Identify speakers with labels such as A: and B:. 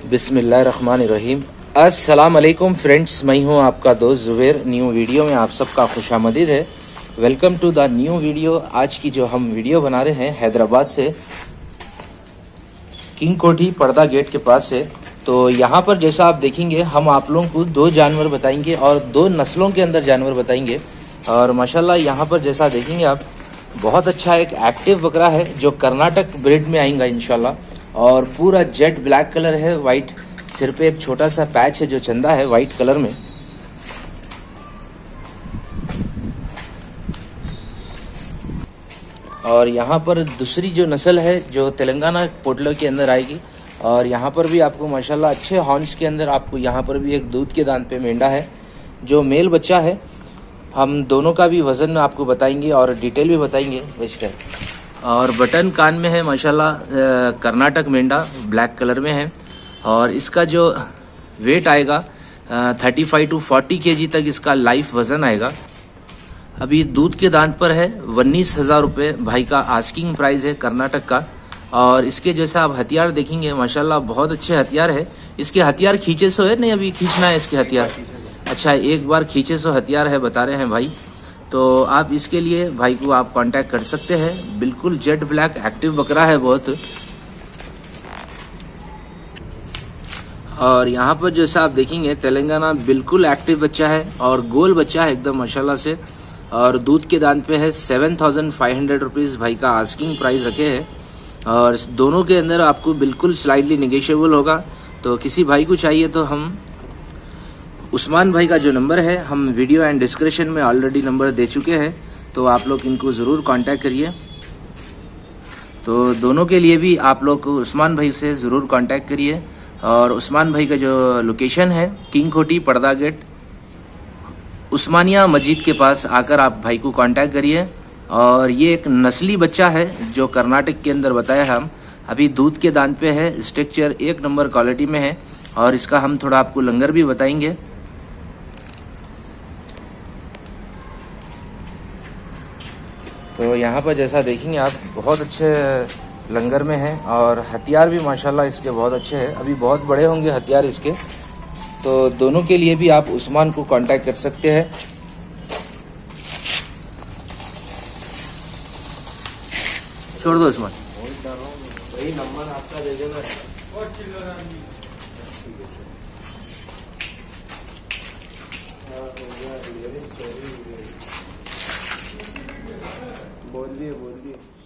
A: बिस्मिल्लाहिर्रहमानिर्रहीम। अस्सलाम वालेकुम फ्रेंड्स, मैं हूं आपका दोस्त जुबैर। न्यू वीडियो में आप सबका खुशामदीद है। Welcome to the new video. आज की जो हम वीडियो बना रहे हैं हैदराबाद से किंग कोठी पर्दा गेट के पास है। तो यहाँ पर जैसा आप देखेंगे हम आप लोगों को दो जानवर बताएंगे और दो नस्लों के अंदर जानवर बताएंगे। और माशाल्लाह यहाँ पर जैसा देखेंगे आप बहुत अच्छा एक एक्टिव बकरा है जो कर्नाटक ब्रीड में आएगा इंशाल्लाह। और पूरा जेट ब्लैक कलर है, वाइट सिर पे एक छोटा सा पैच है जो चंदा है वाइट कलर में। और यहाँ पर दूसरी जो नस्ल है जो तेलंगाना पोटलो के अंदर आएगी। और यहाँ पर भी आपको माशाल्लाह अच्छे हॉर्न्स के अंदर आपको यहाँ पर भी एक दूध के दान पे मेंढा है जो मेल बच्चा है। हम दोनों का भी वजन आपको बताएंगे और डिटेल भी बताएंगे बेचकर। और बटन कान में है माशाल्लाह, कर्नाटक मेंढा ब्लैक कलर में है। और इसका जो वेट आएगा 35 to 40 kg तक इसका लाइफ वज़न आएगा। अभी दूध के दांत पर है। 19,000 रुपये भाई का आस्किंग प्राइस है कर्नाटक का। और इसके जैसा आप हथियार देखेंगे माशाल्लाह बहुत अच्छे हथियार है। इसके हथियार खींचे सो है, नहीं अभी खींचना है इसके हथियार। अच्छा, एक बार खींचे सो हथियार है बता रहे हैं भाई। तो आप इसके लिए भाई को आप कांटेक्ट कर सकते हैं। बिल्कुल जेट ब्लैक एक्टिव बकरा है बहुत। और यहाँ पर जैसा आप देखेंगे तेलंगाना बिल्कुल एक्टिव बच्चा है और गोल बच्चा है एकदम माशाल्लाह से। और दूध के दान पे है 7,500 रुपीज़ भाई का आस्किंग प्राइस रखे हैं। और दोनों के अंदर आपको बिल्कुल स्लाइडली निगेशिएबल होगा। तो किसी भाई को चाहिए तो हम उस्मान भाई का जो नंबर है हम वीडियो एंड डिस्क्रिप्शन में ऑलरेडी नंबर दे चुके हैं, तो आप लोग इनको ज़रूर कांटेक्ट करिए। तो दोनों के लिए भी आप लोग उस्मान भाई से ज़रूर कांटेक्ट करिए। और उस्मान भाई का जो लोकेशन है किंग कोठी पर्दा गेट उस्मानिया मस्जिद के पास आकर आप भाई को कांटेक्ट करिए। और ये एक नस्ली बच्चा है जो कर्नाटक के अंदर बताया हम। अभी दूध के दांत पे है, स्ट्रक्चर एक नंबर क्वालिटी में है। और इसका हम थोड़ा आपको लंगर भी बताएंगे। तो यहाँ पर जैसा देखेंगे आप बहुत अच्छे लंगर में है और हथियार भी माशाल्लाह इसके बहुत अच्छे हैं। अभी बहुत बड़े होंगे हथियार इसके। तो दोनों के लिए भी आप उस्मान को कांटेक्ट कर सकते हैं। छोड़ दो उस्मान,
B: वही नंबर आपका दे देना। बोल दिए